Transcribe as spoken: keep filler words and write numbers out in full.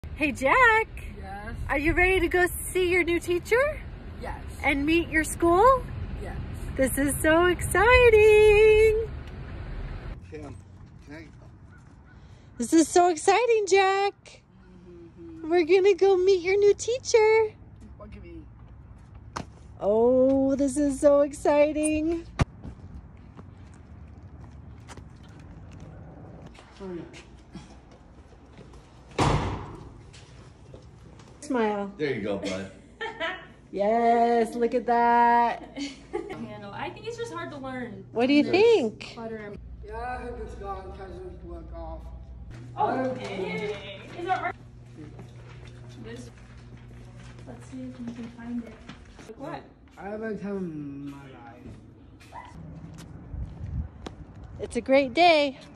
Hey Jack, Yes. are you ready to go see your new teacher Yes. and meet your school? Yes. This is so exciting. Kim, can I? This is so exciting, Jack. Mm-hmm. We're gonna go meet your new teacher. Look at me. Oh, this is so exciting. Smile. There you go, bud. Yes, look at that. Handle. I think it's just hard to learn. What do you think? Clutter. Yeah, I think it's gone because it broke off. Oh, okay. Is our art? This. Let's see if we can find it. Like what? I haven't come in my life. It's a great day.